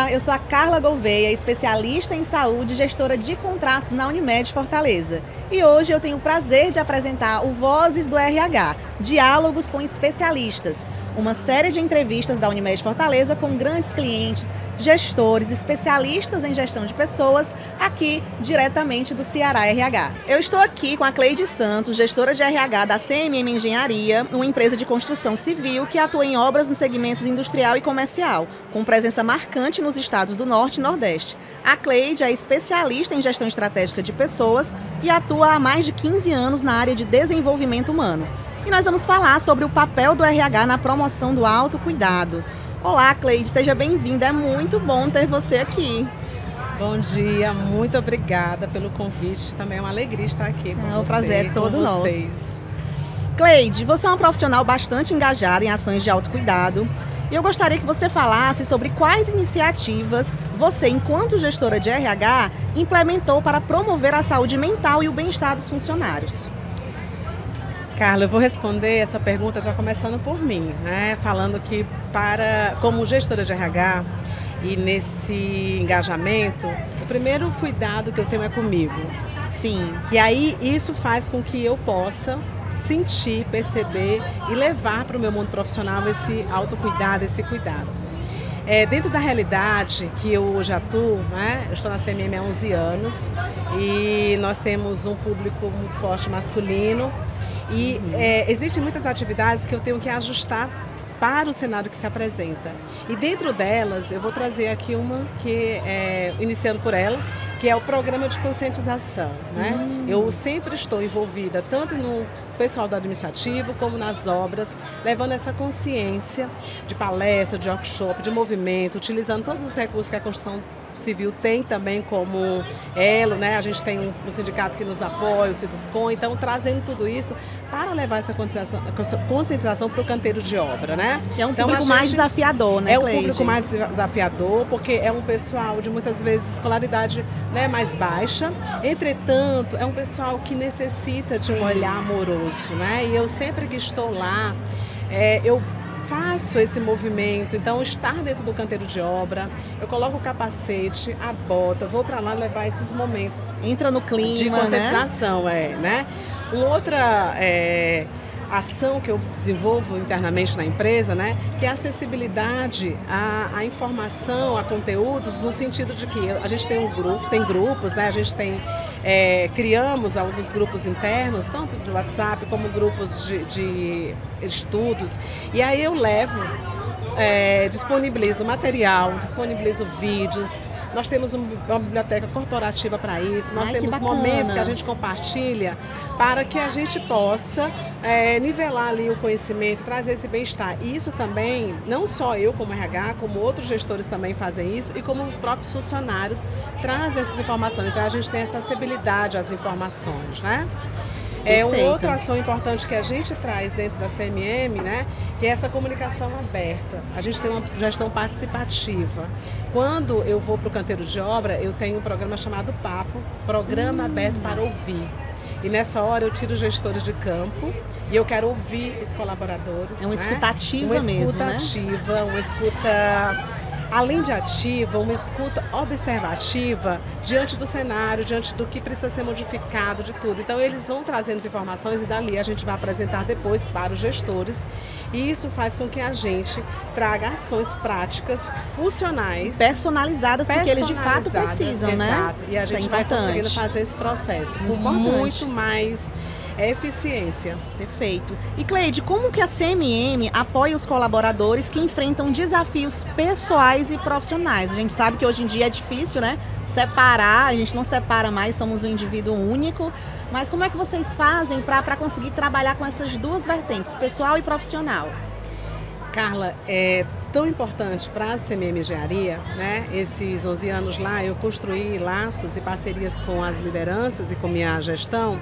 Olá, eu sou a Carla Gouveia, especialista em saúde e gestora de contratos na Unimed Fortaleza. E hoje eu tenho o prazer de apresentar o Vozes do RH, Diálogos com Especialistas, uma série de entrevistas da Unimed Fortaleza com grandes clientes, gestores, especialistas em gestão de pessoas, aqui diretamente do Ceará RH. Eu estou aqui com a Cleide Santos, gestora de RH da CMM Engenharia, uma empresa de construção civil que atua em obras nos segmentos industrial e comercial, com presença marcante nos estados do Norte e Nordeste. A Cleide é especialista em gestão estratégica de pessoas e atua há mais de 15 anos na área de desenvolvimento humano. E nós vamos falar sobre o papel do RH na promoção do autocuidado. Olá, Cleide, seja bem-vinda. É muito bom ter você aqui. Bom dia, muito obrigada pelo convite. Também é uma alegria estar aqui com você. O prazer é todo nosso. Cleide, você é uma profissional bastante engajada em ações de autocuidado. E eu gostaria que você falasse sobre quais iniciativas você, enquanto gestora de RH, implementou para promover a saúde mental e o bem-estar dos funcionários. Carla, eu vou responder essa pergunta já começando por mim, né? Falando que como gestora de RH e nesse engajamento, o primeiro cuidado que eu tenho é comigo. Sim. E aí isso faz com que eu possa sentir, perceber e levar para o meu mundo profissional esse autocuidado, esse cuidado. Dentro da realidade que eu hoje atuo, né? Eu estou na CMM há 11 anos e nós temos um público muito forte masculino. E existem muitas atividades que eu tenho que ajustar para o cenário que se apresenta. E dentro delas, eu vou trazer aqui uma que iniciando por ela, que é o programa de conscientização, né? Eu sempre estou envolvida, tanto no pessoal do administrativo, como nas obras, levando essa consciência de palestra, de workshop, de movimento, utilizando todos os recursos que a construção civil tem também como elo, né? A gente tem um sindicato que nos apoia, o Ciduscom, então trazendo tudo isso para levar essa conscientização para o canteiro de obra, né? É um público mais desafiador, né, Cleide? É um público mais desafiador, porque é um pessoal de muitas vezes escolaridade, né, mais baixa. Entretanto, é um pessoal que necessita de um olhar amoroso, né? E eu sempre que estou lá, eu faço esse movimento, então estar dentro do canteiro de obra, eu coloco o capacete, a bota, vou para lá levar esses momentos. Entra no clima, de conscientização, né? Uma outra ação que eu desenvolvo internamente na empresa, né, que é a acessibilidade à informação, a conteúdos, no sentido de que a gente tem tem grupos, né, a gente criamos alguns grupos internos, tanto do WhatsApp como grupos de estudos, e aí eu levo, disponibilizo material, disponibilizo vídeos. Nós temos uma biblioteca corporativa para isso, nós temos momentos que a gente compartilha para que a gente possa nivelar ali o conhecimento, trazer esse bem-estar. E isso também, não só eu como RH, como outros gestores também fazem isso e como os próprios funcionários trazem essas informações. Então a gente tem essa acessibilidade às informações, né? Uma outra ação importante que a gente traz dentro da CMM, né, que é essa comunicação aberta. A gente tem uma gestão participativa. Quando eu vou para o canteiro de obra, eu tenho um programa chamado PAPO, Programa Aberto para Ouvir. E nessa hora eu tiro os gestores de campo e eu quero ouvir os colaboradores. É uma escutativa mesmo, né? Uma escutativa, uma escuta, além de ativa, uma escuta observativa diante do cenário, diante do que precisa ser modificado, de tudo. Então eles vão trazendo as informações e dali a gente vai apresentar depois para os gestores. E isso faz com que a gente traga ações práticas, funcionais, personalizadas, porque eles de fato precisam, né? Exato. E a gente vai conseguindo fazer esse processo com muito mais eficiência. Perfeito. E Cleide, como que a CMM apoia os colaboradores que enfrentam desafios pessoais e profissionais? A gente sabe que hoje em dia é difícil, né? Separar, a gente não separa mais, somos um indivíduo único. Mas como é que vocês fazem para conseguir trabalhar com essas duas vertentes, pessoal e profissional? Carla, é tão importante para a CMM Engenharia, né? Esses 11 anos lá, eu construí laços e parcerias com as lideranças e com minha gestão.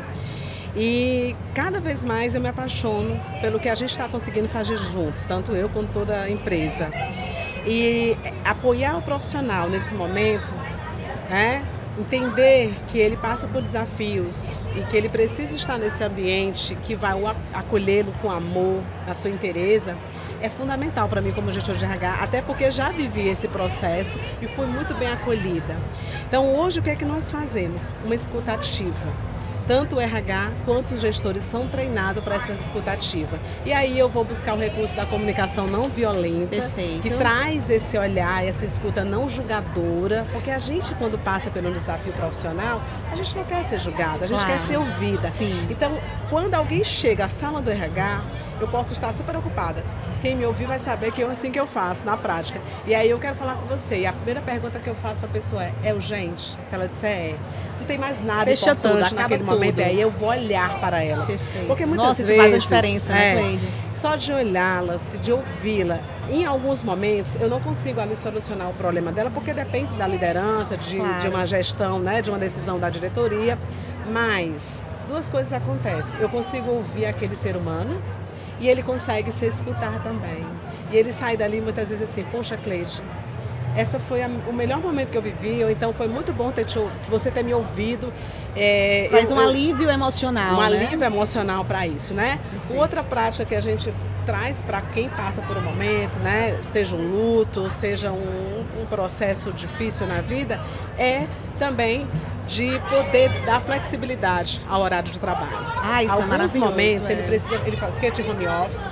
E cada vez mais eu me apaixono pelo que a gente está conseguindo fazer juntos, tanto eu quanto toda a empresa. E apoiar o profissional nesse momento, né? Entender que ele passa por desafios e que ele precisa estar nesse ambiente que vai acolhê-lo com amor, a sua inteireza, é fundamental para mim como gestor de RH, até porque já vivi esse processo e fui muito bem acolhida. Então hoje o que é que nós fazemos? Uma escuta ativa. Tanto o RH quanto os gestores são treinados para essa escuta ativa. E aí eu vou buscar o recurso da comunicação não violenta, Perfeito. que traz esse olhar, essa escuta não julgadora, porque a gente, quando passa pelo desafio profissional, a gente não quer ser julgada, a gente Claro. quer ser ouvida. Sim. Então, quando alguém chega à sala do RH, eu posso estar super ocupada. Quem me ouvir vai saber que é assim que eu faço, na prática. E aí eu quero falar com você. E a primeira pergunta que eu faço para a pessoa é urgente? Se ela disser não tem mais nada Fecha importante tudo, acaba naquele momento. tudo. Aí eu vou olhar para ela. Perfeito. Porque muitas Nossa, isso vezes, faz a diferença, né, Cleide? só de olhá-la, de ouvi-la, em alguns momentos eu não consigo ali solucionar o problema dela, porque depende da liderança, de uma gestão, né, de uma decisão da diretoria. Mas duas coisas acontecem. Eu consigo ouvir aquele ser humano e ele consegue se escutar também. E ele sai dali muitas vezes assim, poxa, Cleide, essa foi o melhor momento que eu vivi, ou então foi muito bom você ter me ouvido. Faz um alívio emocional, um né? alívio emocional para isso, né? Perfeito. Outra prática que a gente traz para quem passa por um momento, né? Seja um luto, seja um processo difícil na vida, é também de poder dar flexibilidade ao horário de trabalho. Isso Alguns é maravilhoso. momentos ele fala, porque é de home office.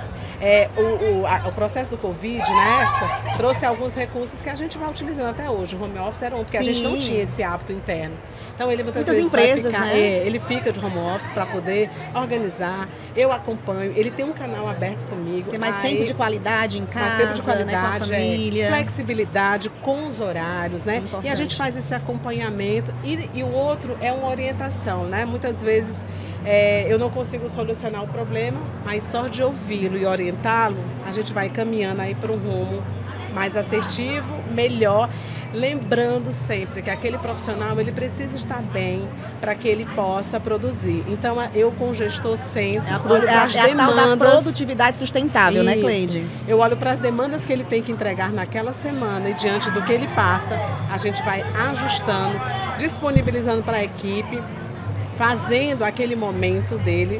O processo do Covid, trouxe alguns recursos que a gente vai utilizando até hoje. O home office era porque a gente não tinha esse hábito interno. Então ele muitas vezes empresas, vai ficar, né? Ele fica de home office para poder organizar. Eu acompanho. Ele tem um canal aberto comigo. Tem mais tempo de qualidade em casa, mais tempo de qualidade, né, com a família. Flexibilidade com os horários, né? Importante. E a gente faz esse acompanhamento. E o outro é uma orientação, né? Muitas vezes eu não consigo solucionar o problema, mas só de ouvi-lo e orientá-lo, a gente vai caminhando aí para um rumo mais assertivo, melhor. Lembrando sempre que aquele profissional ele precisa estar bem para que ele possa produzir. Então eu com o gestor sempre olho para as demandas. Tal da produtividade sustentável, Isso. né, Cleide? Eu olho para as demandas que ele tem que entregar naquela semana e diante do que ele passa, a gente vai ajustando, disponibilizando para a equipe, fazendo aquele momento dele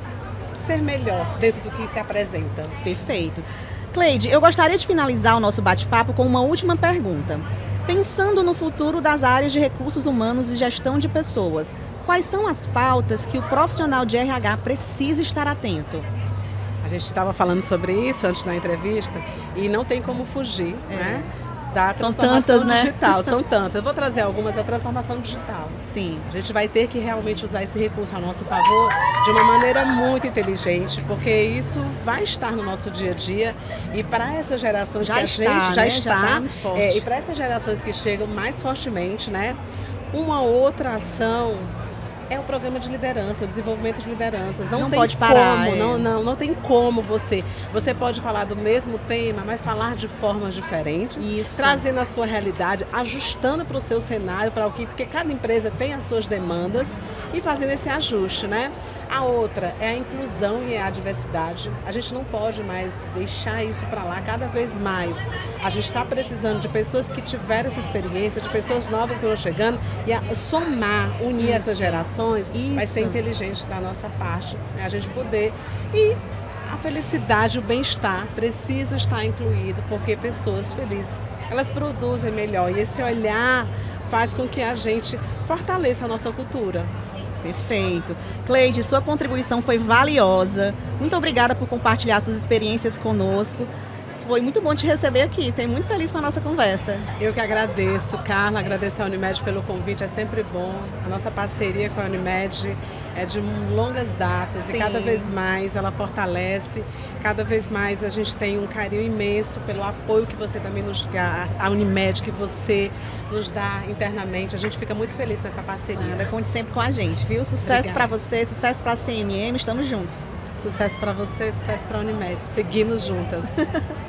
ser melhor dentro do que se apresenta. Perfeito. Cleide, eu gostaria de finalizar o nosso bate-papo com uma última pergunta. Pensando no futuro das áreas de recursos humanos e gestão de pessoas, quais são as pautas que o profissional de RH precisa estar atento? A gente estava falando sobre isso antes da entrevista e não tem como fugir, né? Da transformação digital. São tantas. Eu vou trazer algumas da transformação digital. Sim. A gente vai ter que realmente usar esse recurso a nosso favor de uma maneira muito inteligente, porque isso vai estar no nosso dia a dia e para essas gerações já que a gente já está muito forte. E para essas gerações que chegam mais fortemente, né? Uma outra ação é o programa de liderança, o desenvolvimento de lideranças. Não tem pode parar. Como, não tem como você pode falar do mesmo tema, mas falar de formas diferentes, Isso. trazendo a sua realidade, ajustando para o seu cenário, porque cada empresa tem as suas demandas e fazendo esse ajuste, né? A outra é a inclusão e a diversidade. A gente não pode mais deixar isso para lá cada vez mais. A gente está precisando de pessoas que tiveram essa experiência, de pessoas novas que estão chegando e a somar, unir essas gerações, vai ser inteligente da nossa parte, né? A gente poder e a felicidade, o bem-estar precisa estar incluído, porque pessoas felizes, elas produzem melhor e esse olhar faz com que a gente fortaleça a nossa cultura. Perfeito. Cleide, sua contribuição foi valiosa. Muito obrigada por compartilhar suas experiências conosco. Foi muito bom te receber aqui. Fiquei muito feliz com a nossa conversa. Eu que agradeço, Carla, agradeço a Unimed pelo convite, é sempre bom. A nossa parceria com a Unimed é de longas datas. Sim. E cada vez mais ela fortalece, cada vez mais a gente tem um carinho imenso pelo apoio que você também nos dá, a Unimed que você nos dá internamente. A gente fica muito feliz com essa parceria. Conte sempre com a gente, viu? Sucesso para você, sucesso para a CMM, estamos juntos. Sucesso para você, sucesso para a Unimed. Seguimos juntas.